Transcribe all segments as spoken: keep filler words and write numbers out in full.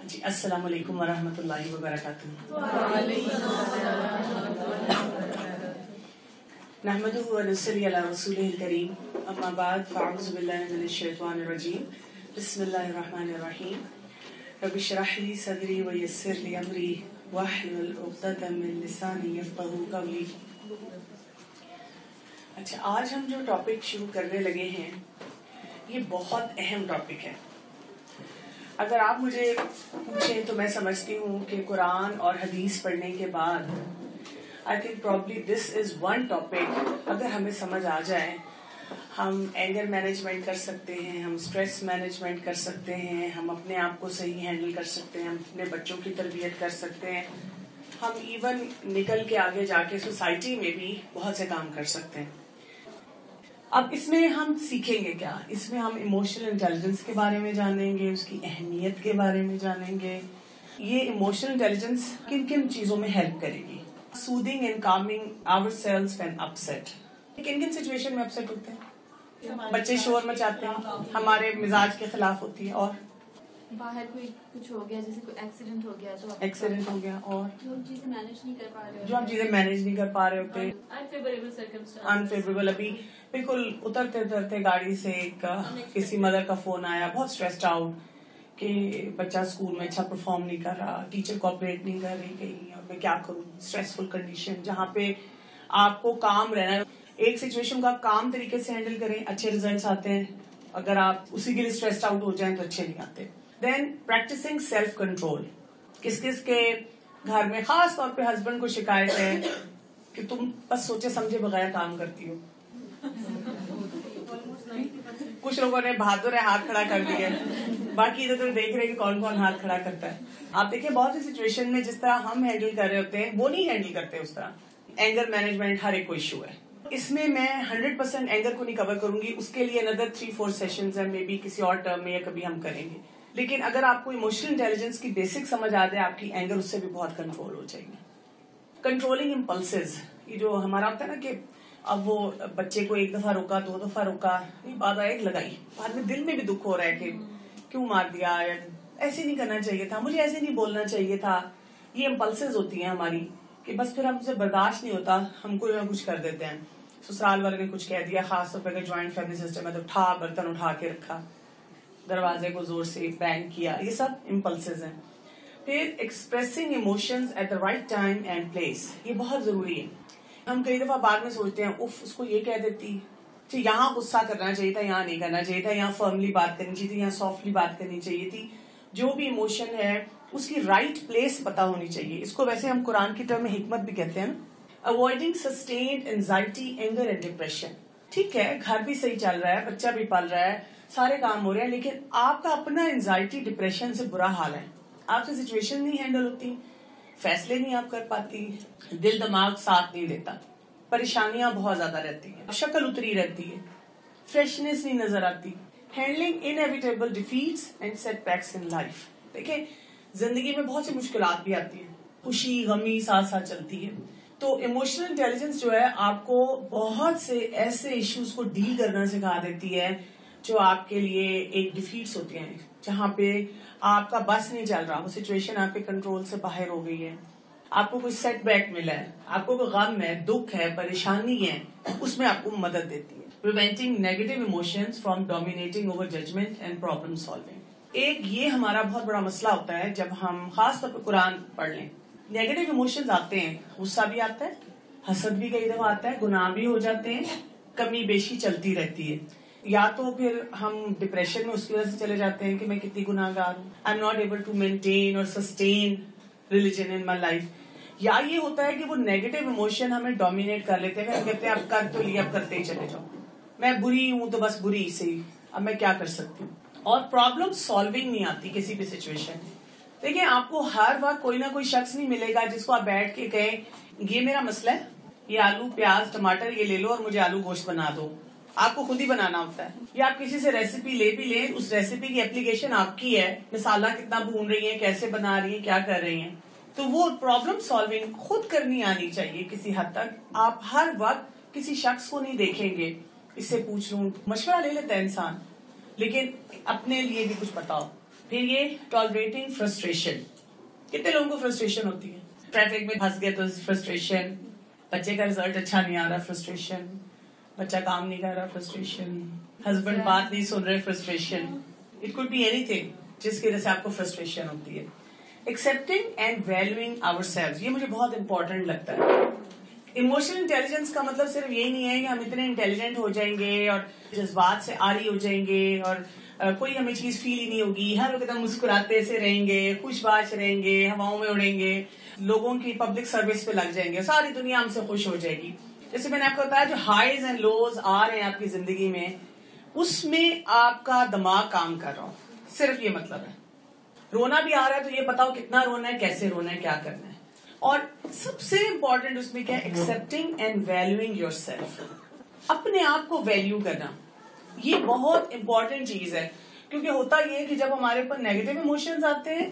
جی السلام علیکم ورحمۃ اللہ وبرکاتہ. نحمده ونصلي على رسوله الكريم اما بعد فاعوذ بالله من الشیطان الرجیم. بسم اللہ الرحمن الرحیم. رب اشرح لي صدری ويسر لي امری واحلل عقدۃ من لسانی یفقهوا قولی. اچھا، آج ہم جو ٹاپک شروع کرنے لگے ہیں یہ بہت اہم ٹاپک ہے. اگر آپ مجھے پوچھیں تو میں سمجھتی ہوں کہ قرآن اور حدیث پڑھنے کے بعد I think probably this is one topic اگر ہمیں سمجھ آ جائے ہم اینگر مینجمنٹ کر سکتے ہیں، ہم اسٹریس مینجمنٹ کر سکتے ہیں، ہم اپنے آپ کو صحیح ہینڈل کر سکتے ہیں، ہم اپنے بچوں کی تربیت کر سکتے ہیں، ہم ایون نکل کے آگے جا کے سوسائٹی میں بھی بہت سے کام کر سکتے ہیں. اب اس میں ہم سیکھیں گے کیا؟ اس میں ہم ایموشنل انٹیلیجنس کے بارے میں جانیں گے، اس کی اہمیت کے بارے میں جانیں گے. یہ ایموشنل انٹیلیجنس کن کن چیزوں میں ہیلپ کرے گی؟ Soothing and calming our selves when upset. کن کن سچویشن میں اپسیٹ ہوتے ہیں؟ بچے شور مچاتے ہیں، ہمارے مزاج کے خلاف ہوتی ہے، اور باہر کوئی کچھ ہو گیا، جیسے کوئی ایکسیڈنٹ ہو گیا تو ایکسیڈنٹ ہو گیا، اور جو ہم چیزیں مینج نہیں کر پا رہے جو ہم چیزیں مینج نہیں کر پا رہے ہوتے، انفیوریبل سرکمسٹانس انفیوریبل. ابھی بالکل اترتے اترتے گاڑی سے ایک کسی مدر کا فون آیا، بہت اسٹریسڈ آؤٹ کہ بچہ اسکول میں اچھا پرفارم نہیں کر رہا، ٹیچر کوآپریٹ نہیں کر رہی کہیں، اور میں کیا کروں. اسٹریسفل کنڈیشن جہاں پہ آپ کو کام رہنا ہے. ایک سچویشن کو آپ کام طریقے سے ہینڈل کریں، اچھے ریزلٹس آتے ہیں. اگر آپ اسی کے لیے اسٹریسڈ آؤٹ ہو جائیں تو اچھے نہیں آتے. Then practising self control. کس کس کے گھر میں خاص طور پہ ہسبینڈ کو شکایت ہے کہ تم بس سوچے سمجھے بغیر کام کرتی ہو. کچھ لوگوں نے بہادر ہے ہاتھ کھڑا کر دیا، باقی ادھر ادھر دیکھ رہے کہ کون کون ہاتھ کھڑا کرتا ہے. آپ دیکھیں بہت سی سچویشن میں جس طرح ہم ہینڈل کر رہے ہوتے ہیں وہ نہیں ہینڈل کرتے اس طرح. اینگر مینجمنٹ ہر ایک کو ایشو ہے. اس میں میں ہنڈریڈ پرسینٹ اینگر کو نہیں کور کروں گی، اس کے لیے اندر تھری فور سیشنز ہیں، مے بی کسی اور ٹرم میں یا کبھی ہم کریں گے. لیکن اگر آپ کو ایموشنل انٹیلیجنس کی بیسک سمجھ آ جائے، آپ کی اینگر اس سے بھی بہت کنٹرول ہو جائے گی. کنٹرولنگ امپلسز، یہ جو ہمارا ہوتا ہے نا کہ اب وہ بچے کو ایک دفعہ روکا، دو دفعہ روکا، بعد ایک لگائی، بعد میں دل میں بھی دکھ ہو رہا ہے کہ کیوں مار دیا، ایسے نہیں کرنا چاہیے تھا، مجھے ایسے نہیں بولنا چاہیے تھا. یہ امپلسز ہوتی ہیں ہماری کہ بس پھر ہم سے برداشت نہیں ہوتا، ہم کوئی نہ کچھ کر دیتے ہیں. سسرال والے نے کچھ کہہ دیا، خاص طور پہ اگر جوائنٹ فیملی سسٹم ہے تو اٹھا برتن اٹھا کے رکھا، دروازے کو زور سے بینگ کیا. یہ سب امپلسز ہیں. پھر expressing emotions at the right time and place, یہ بہت ضروری ہے. ہم کئی دفعہ بعد میں سوچتے ہیں اف اس کو یہ کہہ دیتی، یہاں غصہ کرنا چاہیے تھا، یہاں نہیں کرنا چاہیے تھا، یہاں فرملی بات کرنی چاہیے تھی، یہاں سافٹلی بات کرنی چاہیے تھی. جو بھی ایموشن ہے اس کی رائٹ پلیس پتا ہونی چاہیے. اس کو ویسے ہم قرآن کی ٹرم میں حکمت بھی کہتے ہیں نا. Avoiding sustained anxiety, anger and depression. ٹھیک ہے، گھر بھی صحیح چل رہا ہے، بچہ بھی پل رہا ہے، سارے کام ہو رہے ہیں، لیکن آپ کا اپنا اینزائٹی ڈپریشن سے برا حال ہے. آپ سے سچویشن نہیں ہینڈل ہوتی، فیصلے نہیں آپ کر پاتی، دل دماغ ساتھ نہیں دیتا، پریشانیاں بہت زیادہ رہتی ہیں، شکل اتری رہتی ہے، فریشنس نہیں نظر آتی. Handling inevitable defeats and setbacks in life. دیکھیں زندگی میں بہت سی مشکلات بھی آتی ہیں، خوشی غمی ساتھ ساتھ چلتی ہے. تو ایموشنل انٹیلیجنس جو ہے آپ کو بہت سے ایسے ایشوز کو ڈیل کرنا سکھا دیتی ہے جو آپ کے لیے ایک ڈیفیٹس ہوتی ہیں، جہاں پہ آپ کا بس نہیں چل رہا، وہ سچویشن آپ کے کنٹرول سے باہر ہو گئی ہے، آپ کو کوئی سیٹ بیک ملا ہے، آپ کو کوئی غم ہے، دکھ ہے، پریشانی ہے، اس میں آپ کو مدد دیتی ہے. Preventing negative emotions from dominating over judgement and problem solving. ایک یہ ہمارا بہت بڑا مسئلہ ہوتا ہے جب ہم خاص طور پہ قرآن پڑھ لیں. نیگیٹو ایموشنز آتے ہیں، غصہ بھی آتا ہے، حسد بھی کئی دفعہ آتا ہے، گناہ بھی ہو جاتے ہیں، کمی بیشی چلتی رہتی ہے. یا تو پھر ہم ڈپریشن میں اس کی وجہ سے چلے جاتے ہیں کہ میں کتنی گناہ گار ہوں، I am not able to maintain اور sustain religion in my life. یا یہ ہوتا ہے کہ وہ نیگیٹو ایموشن ہمیں ڈومینیٹ کر لیتے ہیں، ہم کہتے ہیں اب کر تو لیا، اب کرتے ہی چلے جاؤ، میں بری ہوں تو بس بری سے ہی، اب میں کیا کر سکتی ہوں. اور پرابلم سالونگ نہیں آتی کسی بھی سچویشن میں. دیکھیں آپ کو ہر وقت کوئی نہ کوئی شخص نہیں ملے گا جس کو آپ بیٹھ کے کہیں یہ میرا مسئلہ ہے، یہ آلو پیاز ٹماٹر یہ لے لو اور مجھے آلو گوشت بنا دو. آپ کو خود ہی بنانا ہوتا ہے. یا آپ کسی سے ریسیپی لے بھی لیں، اس ریسیپی کی اپلیکیشن آپ کی ہے، مسالہ کتنا بھون رہی ہیں، کیسے بنا رہی ہیں، کیا کر رہی ہیں. تو وہ پرابلم سالونگ خود کرنی آنی چاہیے کسی حد تک. آپ ہر وقت کسی شخص کو نہیں دیکھیں گے اس سے پوچھ لوں، مشورہ لے لیتا ہے انسان، لیکن اپنے لیے بھی کچھ بتاؤ. फिर ये टॉलरेटिंग फ्रस्ट्रेशन. कितने लोगों को फ्रस्ट्रेशन होती है? ट्रैफिक में फंस गए तो फ्रस्ट्रेशन, बच्चे का रिजल्ट अच्छा नहीं आ रहा फ्रस्ट्रेशन, बच्चा काम नहीं कर रहा फ्रस्ट्रेशन, हस्बैंड बात नहीं सुन रहे frustration. It could be anything जिसकी वजह से आपको फ्रस्ट्रेशन होती है. एक्सेप्टिंग एंड वैल्यूइंग आवरसेल्व्स, ये मुझे बहुत इंपॉर्टेंट लगता है. इमोशनल इंटेलिजेंस का मतलब सिर्फ यही नहीं है कि हम इतने इंटेलिजेंट हो जाएंगे और जज्बात से आरी हो जाएंगे और uh, कोई हमें चीज फील ही नहीं होगी, हर वक्त हम मुस्कुराते से रहेंगे, खुशबाश रहेंगे, हवाओं में उड़ेंगे, लोगों की पब्लिक सर्विस पे लग जाएंगे, सारी दुनिया हमसे खुश हो जाएगी. जैसे मैंने आपको बताया जो हाईज एंड लोज आ रहे हैं आपकी जिंदगी में, उसमें आपका दिमाग काम कर रहा हो, सिर्फ ये मतलब है. रोना भी आ रहा है तो ये बताओ कितना रोना है, कैसे रोना है, क्या करना है. और सबसे इंपॉर्टेंट उसमें क्या है? Accepting and valuing yourself. अपने आप को वैल्यू करना, ये बहुत इंपॉर्टेंट चीज है. क्योंकि होता ये है कि जब हमारे ऊपर नेगेटिव इमोशंस आते हैं,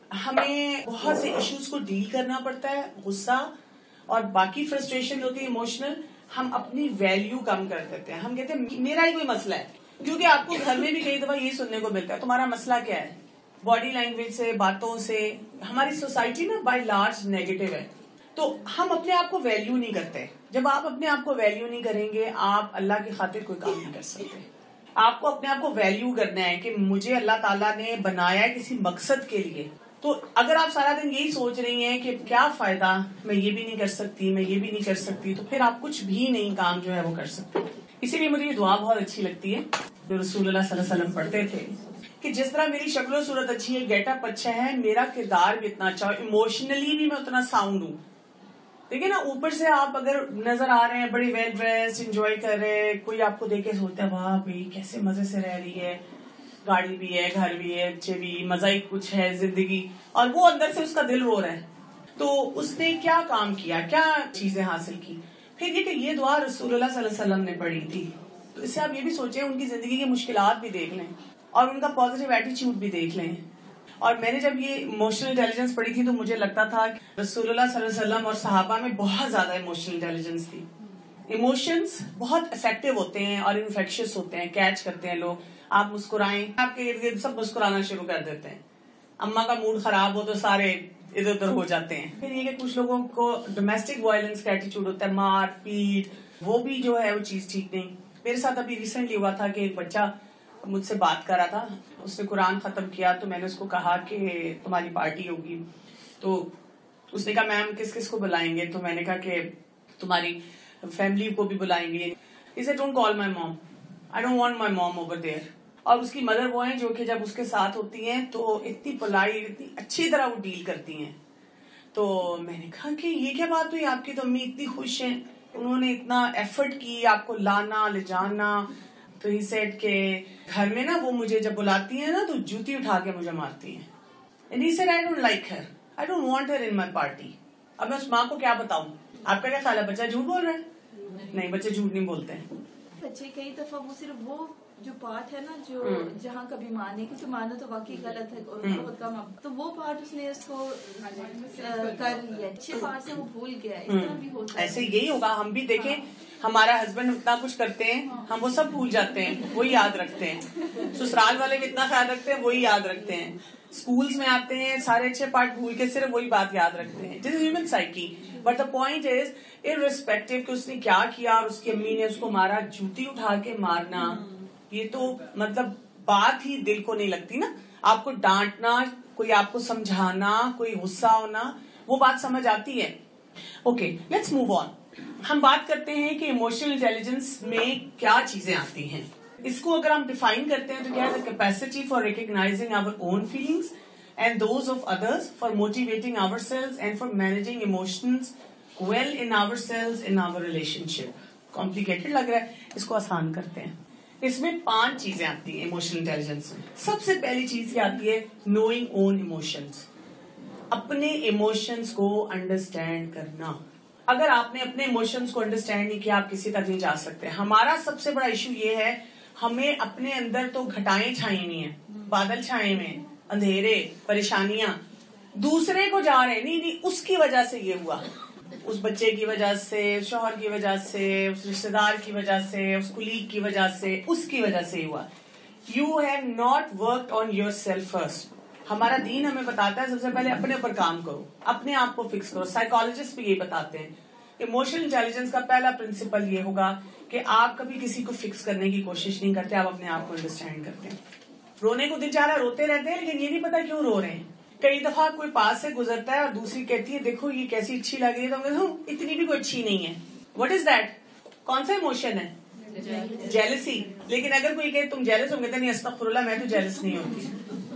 हमें बहुत से इश्यूज को डील करना पड़ता है, गुस्सा और बाकी फ्रस्ट्रेशन होती है इमोशनल, हम अपनी वैल्यू कम कर देते हैं. हम कहते हैं मेरा ही कोई मसला है. क्योंकि आपको घर में भी कई दफा यही सुनने को मिलता है, तुम्हारा मसला क्या है? बॉडी लैंग्वेज से, बातों से. हमारी सोसाइटी ना बाय लार्ज नेगेटिव है, तो हम अपने आप को वैल्यू नहीं करते. जब आप अपने आप को वैल्यू नहीं करेंगे, आप अल्लाह की खातिर कोई काम नहीं कर सकते. आपको अपने आप को वैल्यू करना है कि मुझे अल्लाह ताला ने बनाया है किसी मकसद के लिए. तो अगर आप सारा दिन यही सोच रही हैं कि क्या फायदा, मैं ये भी नहीं कर सकती, मैं ये भी नहीं कर सकती, तो फिर आप कुछ भी नहीं काम जो है वो कर सकते. इसीलिए मुझे ये दुआ बहुत अच्छी लगती है जो रसूलुल्लाह सल्लल्लाहु अलैहि वसल्लम पढ़ते थे कि जिस तरह मेरी शक्लो सूरत अच्छी है, गेटअप अच्छा है, मेरा किरदार भी इतना अच्छा है, इमोशनली भी मैं उतना साउंड हूँ. देखिए ना, ऊपर से आप अगर नजर आ रहे हैं बड़ी वेल ड्रेस, एंजॉय कर रहे हैं, कोई आपको देख के सोचता है वाह भाई कैसे मजे से रह रही है, गाड़ी भी है, घर भी है, बच्चे भी, मजा ही कुछ है जिंदगी, और वो अंदर से उसका दिल रो रहा है. तो उसने क्या काम किया, क्या चीजें हासिल की? फिर ये कि ये दुआ रसूलुल्लाह सल्लल्लाहु अलैहि वसल्लम ने पढ़ी थी. तो इससे आप ये भी सोचें, उनकी जिंदगी की मुश्किलात भी देख लें और उनका पॉजिटिव एटीट्यूड भी देख लें. और मैंने जब ये इमोशनल इंटेलिजेंस पढ़ी थी तो मुझे लगता था कि रसूलुल्लाह सल्लल्लाहु अलैहि वसल्लम और सहाबा में बहुत ज्यादा इमोशनल इंटेलिजेंस थी. इमोशंस बहुत इफेक्टिव होते हैं और इन्फेक्शियस होते हैं, कैच करते हैं लोग. आप मुस्कुराएं, आपके इर्द गिर्द सब मुस्कुराना शुरू कर देते हैं. अम्मा का मूड खराब हो तो सारे इधर उधर हो जाते हैं. फिर ये कि कुछ लोगों को डोमेस्टिक वायलेंस का एटीट्यूड होता है, मार पीट, वो भी जो है वो चीज ठीक नहीं. मेरे साथ अभी रिसेंटली हुआ था कि एक बच्चा मुझसे बात कर रहा था, उसने कुरान खत्म किया, तो मैंने उसको कहा कि तुम्हारी पार्टी होगी. तो उसने कहा मैम किस किस को बुलाएंगे? तो मैंने कहा कि तुम्हारी फैमिली को भी बुलाएंगे. He said don't call my mom, I don't want my mom over there. और उसकी मदर वो है जो कि जब उसके साथ होती हैं तो इतनी पोलाइट, इतनी अच्छी तरह वो डील करती हैं. तो मैंने कहा कि ये क्या बात हुई, आपकी तो अम्मी इतनी खुश हैं, उन्होंने इतना एफर्ट की आपको लाना ले जाना. तो ही सेड के घर में ना वो मुझे जब बुलाती है ना तो जूती उठा के मुझे मारती हैं. And he said I don't like her, I don't want her in my party. अब मैं उस माँ को क्या बताऊं? आपका क्या ख्याल है, बच्चा झूठ बोल रहा है? नहीं, बच्चे झूठ नहीं बोलते हैं. बच्चे कई दफा वो सिर्फ वो जो पार्ट है ना जो जहाँ कभी माने कि तो मानो तो वाकई गलत है और बहुत कम, तो वो पार्ट उसने उसको कर लिया, अच्छे पार्ट से वो भूल गया. इस तरह भी होता है. ऐसे यही होगा. हम भी देखें, हमारा हस्बैंड इतना कुछ करते हैं, हम वो सब भूल जाते हैं, वही याद रखते हैं. ससुराल वाले भी इतना ख्याल रखते हैं, वही याद रखते हैं. स्कूल्स में आते हैं, सारे अच्छे पार्ट भूल के सिर्फ वही बात याद रखते हैं. This is human psyche. But the point is irrespective कि उसने क्या किया और उसकी अम्मी ने उसको मारा, जूती उठा के मारना, ये तो मतलब बात ही दिल को नहीं लगती ना. आपको डांटना, कोई आपको समझाना, कोई गुस्सा होना, वो बात समझ आती है. Okay, let's move on. हम बात करते हैं कि इमोशनल इंटेलिजेंस में क्या चीजें आती हैं. इसको अगर हम डिफाइन करते हैं तो क्या है? The capacity for recognizing our own feelings and those of others, for motivating ourselves and for managing emotions well in ourselves in our relationship. Complicated लग रहा है, इसको आसान करते हैं. इसमें पांच चीजें आती हैं इमोशनल इंटेलिजेंस में. सबसे पहली चीज क्या आती है? knowing own emotions. अपने इमोशंस को अंडरस्टैंड करना. अगर आपने अपने इमोशंस को अंडरस्टैंड नहीं किया, आप किसी तक नहीं जा सकते. हमारा सबसे बड़ा इशू ये है, हमें अपने अंदर तो घटाएं छाई हुई हैं, बादल छाए हुए हैं, अंधेरे, परेशानियां. दूसरे को जा रहे नहीं नहीं उसकी वजह से ये हुआ, उस बच्चे की वजह से, शौहर की वजह से, उस रिश्तेदार की वजह से, उस कुलीग की वजह से, उसकी वजह से हुआ. You have not worked on yourself first. ہمارا دین ہمیں بتاتا ہے سب سے پہلے اپنے اوپر کام کرو, اپنے آپ کو فکس کرو. سائیکالوجسٹ بھی یہ بتاتے ہیں. ایموشنل انٹیلیجنس کا پہلا پرنسپل یہ ہوگا کہ آپ کبھی کسی کو فکس کرنے کی کوشش نہیں کرتے, آپ اپنے آپ کو انڈرسٹینڈ کرتے ہیں. رونے کو دل چاہ رہا ہے روتے رہتے ہیں, لیکن یہ نہیں پتا کیوں رو رہے ہیں. کئی دفعہ کوئی پاس سے گزرتا ہے اور دوسری کہتی ہے دیکھو یہ کیسی اچھی لگ رہی ہے, تو ہم اتنی بھی کوئی اچھی نہیں ہے. What is that? کون سا ایموشن ہے؟ جیلسی. لیکن اگر کوئی کہ تم جیلس ہو, کہتے نہیں استغفر اللہ میں تو جیلس نہیں ہوتی.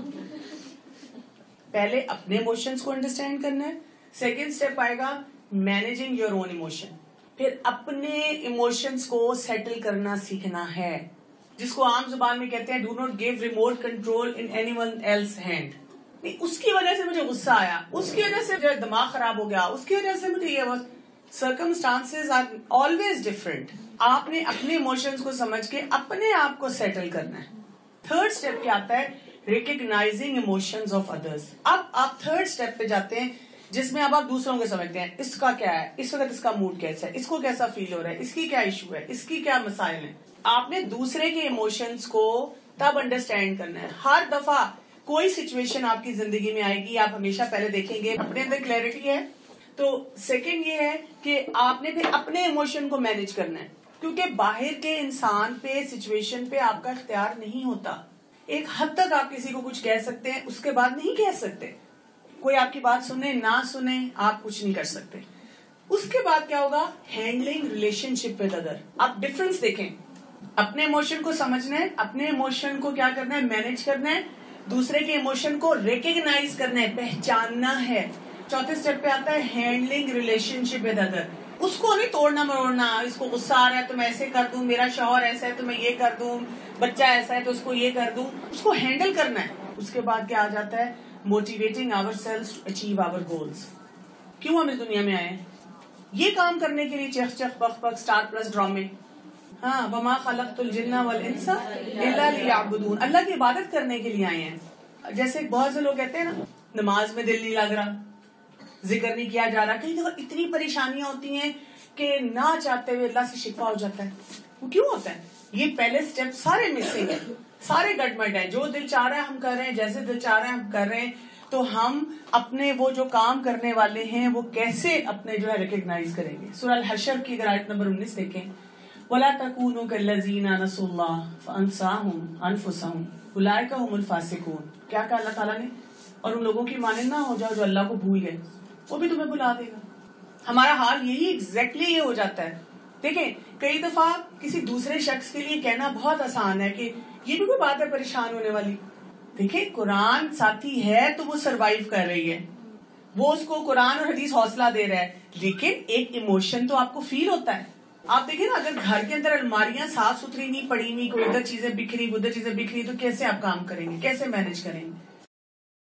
پہلے اپنے ایموشنز کو انڈرسٹینڈ کرنا ہے. سیکنڈ اسٹیپ آئے گا مینیجنگ یور اون ایموشن. پھر اپنے ایموشنز کو سیٹل کرنا سیکھنا ہے, جس کو عام زبان میں کہتے ہیں do not give remote control in anyone else hand. اس کی وجہ سے مجھے غصہ آیا, اس کی وجہ سے جو دماغ خراب ہو گیا, اس کی وجہ سے مجھے یہ سرکمسٹانسز آر آلویز ڈفرنٹ. آپ نے اپنے ایموشنز کو سمجھ کے اپنے آپ کو سیٹل کرنا ہے. تھرڈ اسٹیپ کیا آتا ہے؟ Recognizing emotions of others. اب آپ تھرڈ اسٹیپ پہ جاتے ہیں جس میں اب آپ دوسروں کو سمجھتے ہیں اس کا کیا ہے, اس وقت اس کا موڈ کیسا ہے, اس کو کیسا فیل ہو رہا ہے, اس کی کیا ایشو ہے, اس کی کیا مسائل ہیں. آپ نے دوسرے کے ایموشنز کو تب انڈرسٹینڈ کرنا ہے. ہر دفعہ کوئی سچویشن آپ کی زندگی میں آئے گی, آپ ہمیشہ پہلے دیکھیں گے اپنے اندر کلیئرٹی ہے. تو سیکنڈ یہ ہے کہ آپ نے پھر اپنے ایموشن کو مینج کرنا ہے, کیونکہ باہر کے انسان پہ سچویشن پہ آپ کا اختیار نہیں ہوتا. ایک حد تک آپ کسی کو کچھ کہہ سکتے ہیں, اس کے بعد نہیں کہہ سکتے. کوئی آپ کی بات سنے نہ سنے آپ کچھ نہیں کر سکتے. اس کے بعد کیا ہوگا؟ Handling relationship with other. آپ ڈفرنس دیکھیں, اپنے ایموشن کو سمجھنا ہے, اپنے ایموشن کو کیا کرنا ہے؟ مینج کرنا ہے. دوسرے کے ایموشن کو ریکگنائز کرنا ہے, پہچاننا ہے. چوتھے اسٹیپ پہ آتا ہے handling relationship with other. اس کو نہیں توڑنا مروڑنا, اس کو غصہ آ رہا ہے تو میں ایسے کر دوں, میرا شوہر ایسا ہے تو میں یہ کر دوں, بچہ ایسا ہے تو اس کو یہ کر دوں. اس کو ہینڈل کرنا ہے. اس کے بعد کیا آ جاتا ہے؟ Motivating ourselves to achieve our goals. کیوں ہم اس دنیا میں آئے ہیں؟ یہ کام کرنے کے لیے. چخ چخ پخ پخ اسٹار پلس ڈرامے, ہاں وما خلقت الجن والانس الا لیعبدون. اللہ کی عبادت کرنے کے لیے آئے ہیں. جیسے بہت سے لوگ کہتے ہیں نا نماز میں دل نہیں لگ رہا, ذکر نہیں کیا جا رہا. کئی دفعہ اتنی پریشانیاں ہوتی ہیں کہ نہ چاہتے ہوئے اللہ سے شکوہ ہو جاتا ہے. وہ کیوں ہوتا ہے؟ یہ پہلے سٹیپ سارے مسنگ ہیں, سارے گڈمٹ ہیں. جو دل چاہ رہا ہے ہم کر رہے ہیں, جیسے دل چاہ رہے ہیں ہم کر رہے ہیں. تو ہم اپنے وہ جو کام کرنے والے ہیں وہ کیسے اپنے جو ہے ریکگنائز کریں گے؟ سورہ الحشر کی اگر آیت نمبر انیس دیکھیں, وَلَا تَكُونُوا كَالَّذِينَ نَسُوا اللَّهَ فَأَنسَاهُمْ أَنفُسَهُمْ أُولَٰئِكَ هُمُ الْفَاسِقُونَ. کیا کہا اللہ تعالیٰ نے؟ اور ان لوگوں کی مانند نہ ہو جاؤ جو اللہ کو بھول گئے, وہ بھی تمہیں بلا دے گا. ہمارا حال یہی ایگزیکٹلی یہ ہو جاتا ہے. دیکھیں کئی دفعہ کسی دوسرے شخص کے لیے کہنا بہت آسان ہے کہ یہ بھی کوئی بات ہے پریشان ہونے والی. دیکھیں قرآن ساتھی ہے تو وہ سروائیو کر رہی ہے, وہ اس کو قرآن اور حدیث حوصلہ دے رہا ہے, لیکن ایک ایموشن تو آپ کو فیل ہوتا ہے. آپ دیکھیں نا اگر گھر کے اندر الماریاں صاف ستھری نہیں پڑی نہیں, کوئی ادھر چیزیں بکھری ادھر چیزیں بکھری, تو کیسے آپ کام کریں گے, کیسے مینج کریں گے؟